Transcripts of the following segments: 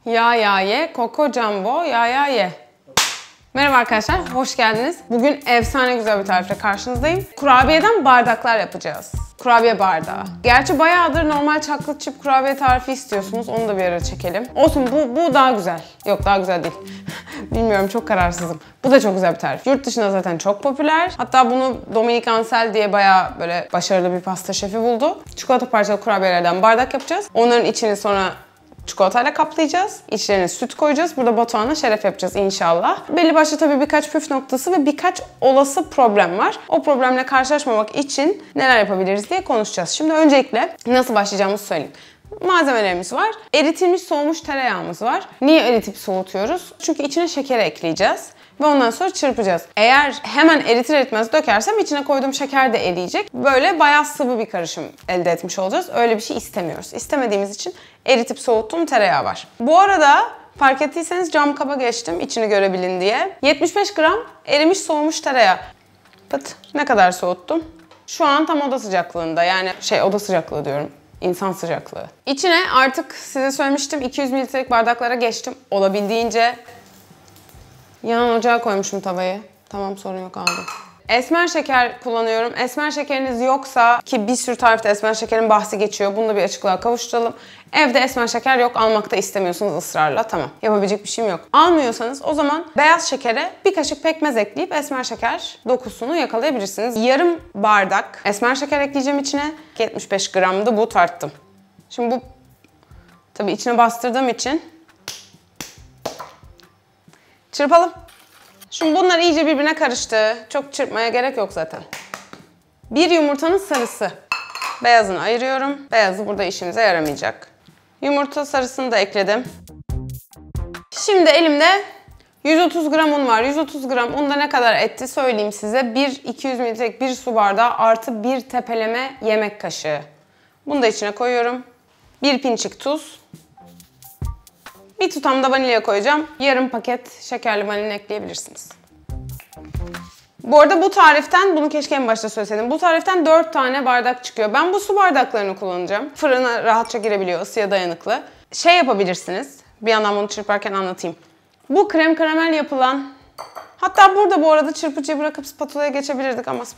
Ya ya ye, Coco Jumbo, ya ya ye. Merhaba arkadaşlar, hoş geldiniz. Bugün efsane güzel bir tarifle karşınızdayım. Kurabiyeden bardaklar yapacağız. Kurabiye bardağı. Gerçi bayağıdır normal chocolate chip kurabiye tarifi istiyorsunuz. Onu da bir ara çekelim. Olsun, bu daha güzel. Yok, daha güzel değil. Bilmiyorum, çok kararsızım. Bu da çok güzel bir tarif. Yurt dışında zaten çok popüler. Hatta bunu Dominique Ansel diye bayağı böyle başarılı bir pasta şefi buldu. Çikolata parçalı kurabiyelerden bardak yapacağız. Onların içini sonra çikolatayla kaplayacağız. İçlerine süt koyacağız. Burada Batuhan'la şeref yapacağız inşallah. Belli başlı tabii birkaç püf noktası ve birkaç olası problem var. O problemle karşılaşmamak için neler yapabiliriz diye konuşacağız. Şimdi öncelikle nasıl başlayacağımızı söyleyeyim. Malzemelerimiz var. Eritilmiş soğumuş tereyağımız var. Niye eritip soğutuyoruz? Çünkü içine şeker ekleyeceğiz. Ve ondan sonra çırpacağız. Eğer hemen eritir eritmez dökersem içine koyduğum şeker de eriyecek. Böyle bayağı sıvı bir karışım elde etmiş olacağız. Öyle bir şey istemiyoruz. İstemediğimiz için eritip soğuttuğum tereyağı var. Bu arada fark ettiyseniz cam kaba geçtim içini görebilin diye. 75 gram erimiş soğumuş tereyağı. Pıt, ne kadar soğuttum? Şu an tam oda sıcaklığında, yani oda sıcaklığı diyorum. İnsan sıcaklığı. İçine artık size söylemiştim 200 mililitrelik bardaklara geçtim. Olabildiğince yanan ocağa koymuşum tavayı. Tamam, sorun yok, aldım. Esmer şeker kullanıyorum. Esmer şekeriniz yoksa, ki bir sürü tarifte esmer şekerin bahsi geçiyor. Bunu da bir açıklığa kavuşturalım. Evde esmer şeker yok, almakta istemiyorsunuz ısrarla. Tamam, yapabilecek bir şeyim yok. Almıyorsanız o zaman beyaz şekere bir kaşık pekmez ekleyip esmer şeker dokusunu yakalayabilirsiniz. Yarım bardak esmer şeker ekleyeceğim içine. 75 gramdı, bu tarttım. Şimdi bu tabii içine bastırdığım için çırpalım. Şimdi bunlar iyice birbirine karıştı. Çok çırpmaya gerek yok zaten. Bir yumurtanın sarısı. Beyazını ayırıyorum. Beyazı burada işimize yaramayacak. Yumurta sarısını da ekledim. Şimdi elimde 130 gram un var. 130 gram unda ne kadar etti söyleyeyim size. 200 mililitrelik bir su bardağı artı bir tepeleme yemek kaşığı. Bunu da içine koyuyorum. Bir pinçik tuz. Bir tutam da vanilya koyacağım. Yarım paket şekerli vanilya ekleyebilirsiniz. Bu arada bu tariften, bunu keşke en başta söyleseydim. Bu tariften 4 tane bardak çıkıyor. Ben bu su bardaklarını kullanacağım. Fırına rahatça girebiliyor, ısıya dayanıklı. Yapabilirsiniz. Bir yandan bunu çırparken anlatayım. Bu krem karamel yapılan... Hatta burada bu arada çırpıcıyı bırakıp spatula'ya geçebilirdik ama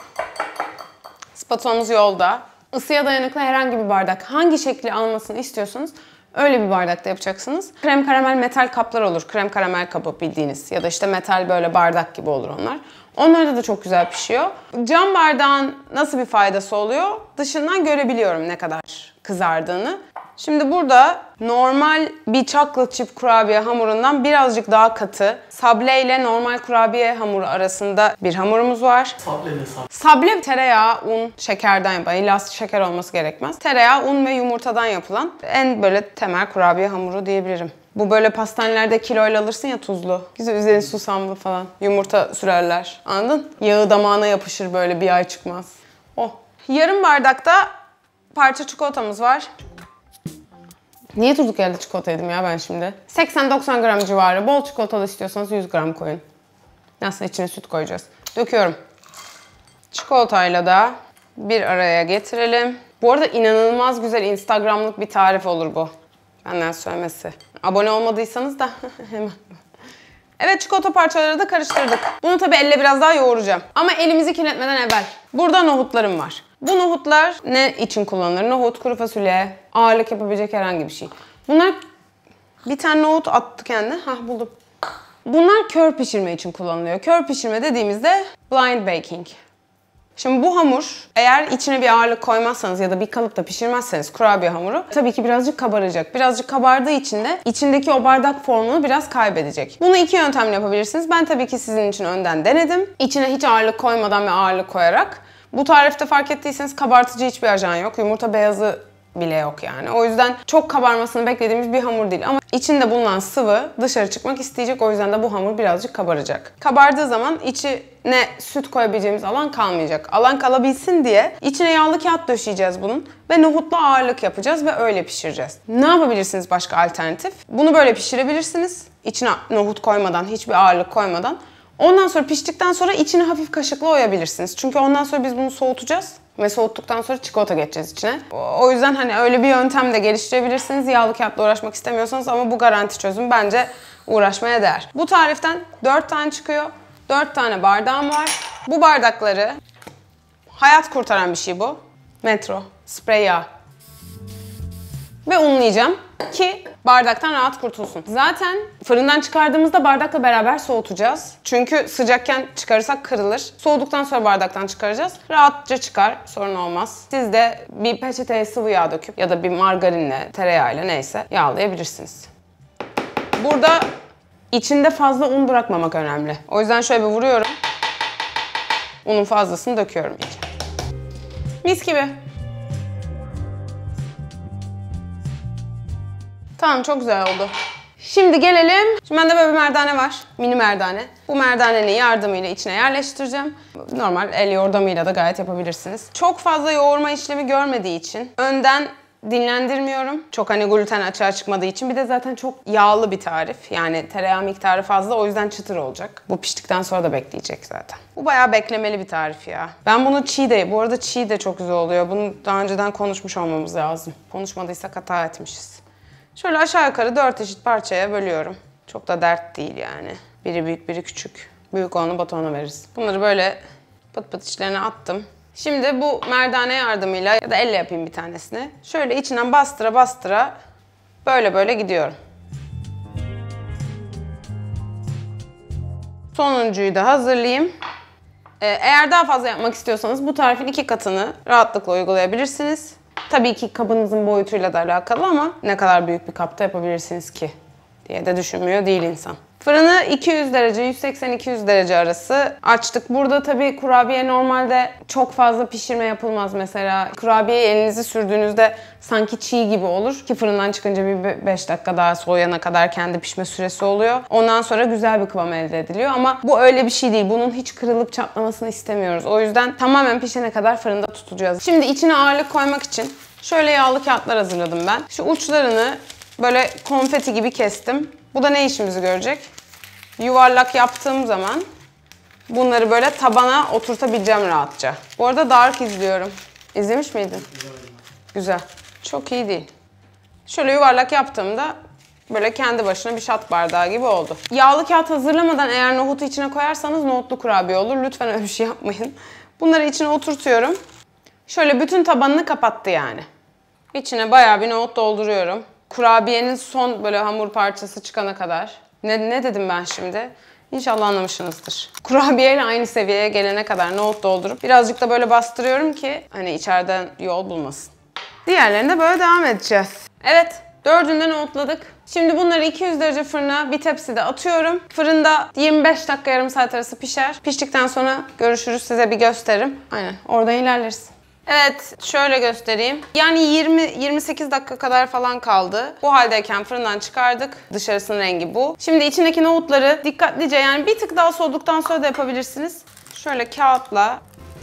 spatulamız yolda. Isıya dayanıklı herhangi bir bardak. Hangi şekli almasını istiyorsanız öyle bir bardakta yapacaksınız. Krem karamel metal kaplar olur. Krem karamel kabı bildiğiniz. Ya da işte metal böyle bardak gibi olur onlar. Onlarda da çok güzel pişiyor. Cam bardağın nasıl bir faydası oluyor? Dışından görebiliyorum ne kadar kızardığını. Şimdi burada normal bir chocolate chip kurabiye hamurundan birazcık daha katı, sable ile normal kurabiye hamuru arasında bir hamurumuz var. Sable ne sable? Sable tereyağı, un, şekerden yapılan, illa şeker olması gerekmez. Tereyağı, un ve yumurtadan yapılan en böyle temel kurabiye hamuru diyebilirim. Bu böyle pastanelerde kiloyla alırsın ya, tuzlu. Güzel, üzerine susamlı falan. Yumurta sürerler. Anladın? Yağı damağına yapışır, böyle bir ay çıkmaz. Oh. Yarım bardakta parça çikolatamız var. Niye durduk yerde çikolata yedim ya ben şimdi? 80-90 gram civarı. Bol çikolatalı istiyorsanız 100 gram koyun. Aslında içine süt koyacağız. Döküyorum. Çikolatayla da bir araya getirelim. Bu arada inanılmaz güzel Instagram'lık bir tarif olur bu. Benden söylemesi. Abone olmadıysanız da hemen. Evet, çikolata parçaları da karıştırdık. Bunu tabii elle biraz daha yoğuracağım. Ama elimizi kirletmeden evvel. Burada nohutlarım var. Bu nohutlar ne için kullanılır? Nohut, kuru fasulye, ağırlık yapabilecek herhangi bir şey. Bunlar, bir tane nohut attı kendine. Buldum. Bunlar kör pişirme için kullanılıyor. Kör pişirme dediğimizde blind baking. Şimdi bu hamur, eğer içine bir ağırlık koymazsanız ya da bir kalıpta pişirmezseniz kurabiye hamuru tabii ki birazcık kabaracak. Birazcık kabardığı için de içindeki o bardak formunu biraz kaybedecek. Bunu iki yöntemle yapabilirsiniz. Ben tabii ki sizin için önden denedim. İçine hiç ağırlık koymadan ve ağırlık koyarak. Bu tarifte fark ettiyseniz kabartıcı hiçbir ajan yok. Yumurta beyazı bile yok yani. O yüzden çok kabarmasını beklediğimiz bir hamur değil. Ama içinde bulunan sıvı dışarı çıkmak isteyecek. O yüzden de bu hamur birazcık kabaracak. Kabardığı zaman içine süt koyabileceğimiz alan kalmayacak. Alan kalabilsin diye içine yağlı kağıt döşeyeceğiz bunun. Ve nohutlu ağırlık yapacağız ve öyle pişireceğiz. Ne yapabilirsiniz başka alternatif? Bunu böyle pişirebilirsiniz. İçine nohut koymadan, hiçbir ağırlık koymadan. Ondan sonra piştikten sonra içini hafif kaşıkla oyabilirsiniz. Çünkü ondan sonra biz bunu soğutacağız. Ve soğuttuktan sonra çikolata geçeceğiz içine. O yüzden hani öyle bir yöntem de geliştirebilirsiniz. Yağlı kağıtla uğraşmak istemiyorsanız ama bu garanti çözüm. Bence uğraşmaya değer. Bu tariften 4 tane çıkıyor. 4 tane bardağım var. Bu bardakları hayat kurtaran bir şey bu. Metro, sprey yağ. Ve unlayacağım ki bardaktan rahat kurtulsun. Zaten fırından çıkardığımızda bardakla beraber soğutacağız. Çünkü sıcakken çıkarırsak kırılır. Soğuduktan sonra bardaktan çıkaracağız. Rahatça çıkar, sorun olmaz. Siz de bir peçeteye sıvı yağ döküp ya da bir margarinle, tereyağıyla neyse yağlayabilirsiniz. Burada içinde fazla un bırakmamak önemli. O yüzden şöyle bir vuruyorum. Unun fazlasını döküyorum iyice. Mis gibi. Tamam, çok güzel oldu. Şimdi gelelim. Şimdi bende böyle bir merdane var. Mini merdane. Bu merdanenin yardımıyla içine yerleştireceğim. Normal el yordamıyla da gayet yapabilirsiniz. Çok fazla yoğurma işlemi görmediği için önden dinlendirmiyorum. Çok hani gluten açığa çıkmadığı için. Bir de zaten çok yağlı bir tarif. Yani tereyağı miktarı fazla, o yüzden çıtır olacak. Bu piştikten sonra da bekleyecek zaten. Bu bayağı beklemeli bir tarif ya. Ben bunu bu arada çiğ de çok güzel oluyor. Bunu daha önceden konuşmuş olmamız lazım. Konuşmadıysak hata etmişiz. Şöyle aşağı yukarı 4 eşit parçaya bölüyorum. Çok da dert değil yani. Biri büyük, biri küçük. Büyük olanı Batuhan'a veririz. Bunları böyle pıt pıt içlerine attım. Şimdi bu merdane yardımıyla ya da elle yapayım bir tanesini. Şöyle içinden bastıra bastıra böyle gidiyorum. Sonuncuyu da hazırlayayım. Eğer daha fazla yapmak istiyorsanız bu tarifin 2 katını rahatlıkla uygulayabilirsiniz. Tabii ki kabınızın boyutuyla da alakalı ama ne kadar büyük bir kapta yapabilirsiniz ki diye de düşünmüyor değil insan. Fırını 200 derece, 180-200 derece arası açtık. Burada tabii kurabiye normalde çok fazla pişirme yapılmaz mesela. Kurabiyeyi elinizi sürdüğünüzde sanki çiğ gibi olur ki fırından çıkınca bir 5 dakika daha soğuyana kadar kendi pişme süresi oluyor. Ondan sonra güzel bir kıvam elde ediliyor ama bu öyle bir şey değil. Bunun hiç kırılıp çatlamasını istemiyoruz. O yüzden tamamen pişene kadar fırında tutacağız. Şimdi içine ağırlık koymak için şöyle yağlı kağıtlar hazırladım ben. Şu uçlarını böyle konfeti gibi kestim. Bu da ne işimizi görecek? Yuvarlak yaptığım zaman bunları böyle tabana oturtabileceğim rahatça. Bu arada Dark izliyorum. İzlemiş miydin? Güzel. Çok iyi değil. Şöyle yuvarlak yaptığımda böyle kendi başına bir şat bardağı gibi oldu. Yağlı kağıt hazırlamadan eğer nohutu içine koyarsanız nohutlu kurabiye olur. Lütfen öyle bir şey yapmayın. Bunları içine oturtuyorum. Şöyle bütün tabanını kapattı yani. İçine bayağı bir nohut dolduruyorum. Kurabiyenin son böyle hamur parçası çıkana kadar. Ne dedim ben şimdi? İnşallah anlamışsınızdır. Kurabiyeyle aynı seviyeye gelene kadar nohut doldurup birazcık da böyle bastırıyorum ki hani içeriden yol bulmasın. Diğerlerine böyle devam edeceğiz. Evet, 4'ünde nohutladık. Şimdi bunları 200 derece fırına bir tepside atıyorum. Fırında 25 dakika yarım saat arası pişer. Piştikten sonra görüşürüz, size bir gösteririm. Aynen, oradan ilerleriz. Evet, şöyle göstereyim. Yani 20-28 dakika kadar falan kaldı. Bu haldeyken fırından çıkardık. Dışarısının rengi bu. Şimdi içindeki nohutları dikkatlice, yani bir tık daha soğuduktan sonra da yapabilirsiniz. Şöyle kağıtla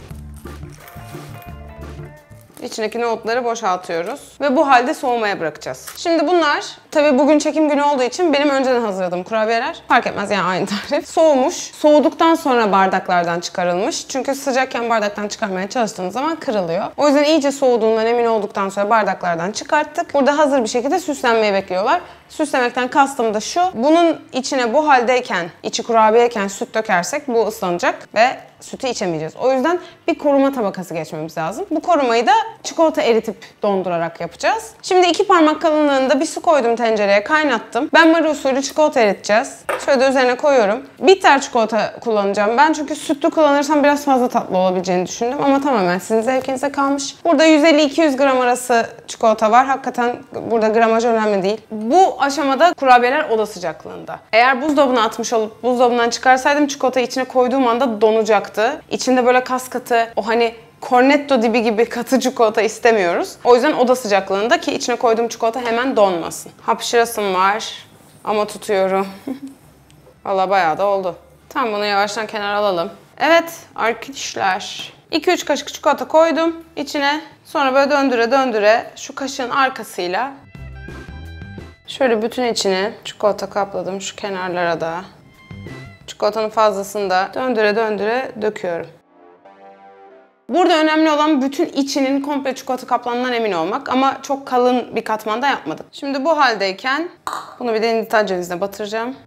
içindeki nohutları boşaltıyoruz. Ve bu halde soğumaya bırakacağız. Şimdi bunlar, tabii bugün çekim günü olduğu için benim önceden hazırladığım kurabiyeler. Fark etmez yani, aynı tarif. Soğumuş. Soğuduktan sonra bardaklardan çıkarılmış. Çünkü sıcakken bardaktan çıkarmaya çalıştığınız zaman kırılıyor. O yüzden iyice soğuduğundan emin olduktan sonra bardaklardan çıkarttık. Burada hazır bir şekilde süslenmeyi bekliyorlar. Süslemekten kastım da şu. Bunun içine bu haldeyken, içi kurabiyeyken süt dökersek bu ıslanacak ve sütü içemeyeceğiz. O yüzden bir koruma tabakası geçmemiz lazım. Bu korumayı da çikolata eritip dondurarak yapacağız. Şimdi 2 parmak kalınlığında bir su koydum tencereye, kaynattım. Benmari usulü çikolata eriteceğiz. Şöyle de üzerine koyuyorum. Bitter çikolata kullanacağım ben, çünkü sütlü kullanırsam biraz fazla tatlı olabileceğini düşündüm ama tamamen sizin zevkinize kalmış. Burada 150-200 gram arası çikolata var. Hakikaten burada gramaj önemli değil. Bu aşamada kurabiyeler oda sıcaklığında. Eğer buzdolabına atmış olup buzdolabından çıkarsaydım çikolatayı içine koyduğum anda donacaktı. İçinde böyle kas katı, o hani cornetto dibi gibi katı çikolata istemiyoruz. O yüzden oda sıcaklığında, ki içine koyduğum çikolata hemen donmasın. Hapşırasım var ama tutuyorum. Vallahi bayağı da oldu. Tamam, bunu yavaştan kenara alalım. Evet arkadaşlar, 2-3 kaşık çikolata koydum içine. Sonra böyle döndüre döndüre şu kaşığın arkasıyla şöyle bütün içine çikolata kapladım, şu kenarlara da. Çikolatanın fazlasını da döndüre döndüre döküyorum. Burada önemli olan bütün içinin komple çikolata kaplandığından emin olmak ama çok kalın bir katmanda yapmadım. Şimdi bu haldeyken bunu bir de Hindistan cevizine batıracağım.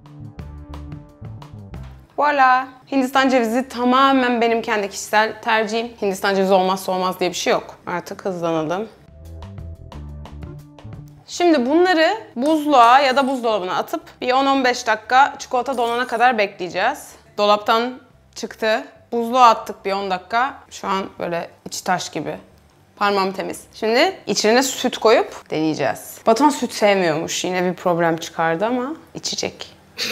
Voilà. Hindistan cevizi tamamen benim kendi kişisel tercihim. Hindistan cevizi olmazsa olmaz diye bir şey yok. Artık hızlanalım. Şimdi bunları buzluğa ya da buzdolabına atıp bir 10-15 dakika çikolata donana kadar bekleyeceğiz. Dolaptan çıktı. Buzluğa attık bir 10 dakika. Şu an böyle içi taş gibi. Parmağım temiz. Şimdi içine süt koyup deneyeceğiz. Batuhan süt sevmiyormuş. Yine bir problem çıkardı ama içecek.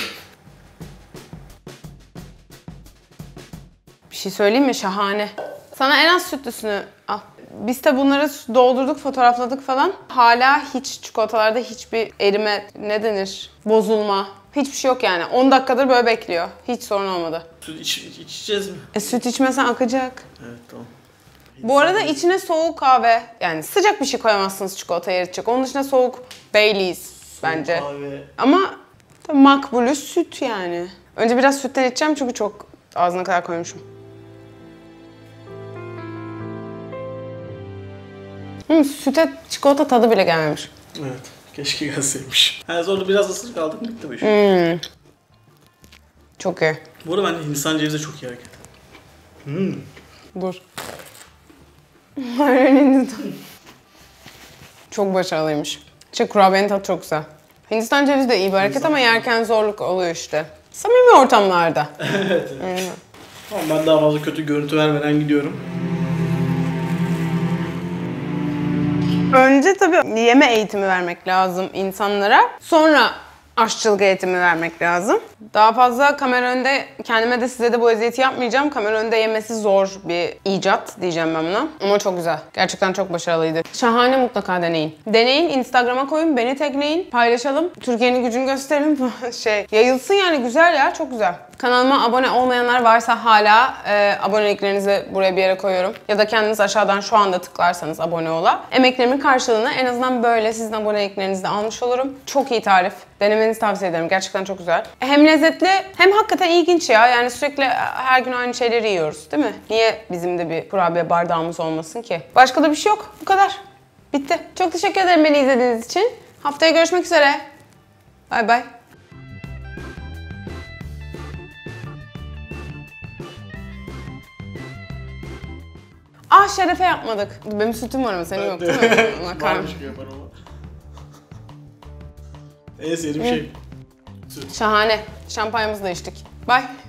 Bir şey söyleyeyim mi? Şahane. Sana en az sütlüsünü al. Biz de bunları doldurduk, fotoğrafladık falan. Hala hiç çikolatalarda hiçbir erime, ne denir? Bozulma. Hiçbir şey yok yani. 10 dakikadır böyle bekliyor. Hiç sorun olmadı. Süt içeceğiz mi? Süt içmesen akacak. Evet, tamam. Bu arada içine soğuk kahve, yani sıcak bir şey koyamazsınız çikolatayı eritecek. Onun dışında soğuk Baileys bence. Kahve. Ama makbulü süt yani. Önce biraz sütten içeceğim çünkü çok ağzına kadar koymuşum. Süte çikolata tadı bile gelmemiş. Evet. Keşke gelseymiş. Sonra biraz ısırık aldık, bitti bu iş. Çok iyi. Bu arada bence Hindistan cevizi çok iyi hareket. Dur. Çok başarılıymış. Kurabiyenin tadı çok güzel. Hindistan cevizi de iyi bir hareket ama yerken zorluk oluyor işte. Samimi ortamlarda. Evet. Tamam, ben daha fazla kötü görüntü vermeden gidiyorum. Önce tabii yeme eğitimi vermek lazım insanlara. Sonra aşçılık eğitimi vermek lazım. Daha fazla kamera önünde kendime de size de bu eziyeti yapmayacağım. Kamera önünde yemesi zor bir icat diyeceğim ben buna. Ama çok güzel. Gerçekten çok başarılıydı. Şahane, mutlaka deneyin. Deneyin, Instagram'a koyun, beni tagleyin, paylaşalım. Türkiye'nin gücünü gösterelim. Yayılsın yani, güzel ya, çok güzel. Kanalıma abone olmayanlar varsa hala aboneliklerinizi buraya bir yere koyuyorum. Ya da kendiniz aşağıdan şu anda tıklarsanız abone ola. Emeklerimin karşılığını en azından böyle sizin aboneliklerinizi de almış olurum. Çok iyi tarif. Denemenizi tavsiye ederim. Gerçekten çok güzel. Hem lezzetli hem hakikaten ilginç ya. Yani sürekli her gün aynı şeyleri yiyoruz, değil mi? Niye bizim de bir kurabiye bardağımız olmasın ki? Başka da bir şey yok. Bu kadar. Bitti. Çok teşekkür ederim beni izlediğiniz için. Haftaya görüşmek üzere. Bay bay. Şerefe yapmadık. Benim sütüm var ama senin yok değil mi? Varmış gibi yapar ama. En sevdiğim şey. Şahane. Şampanyamızı da içtik. Bye.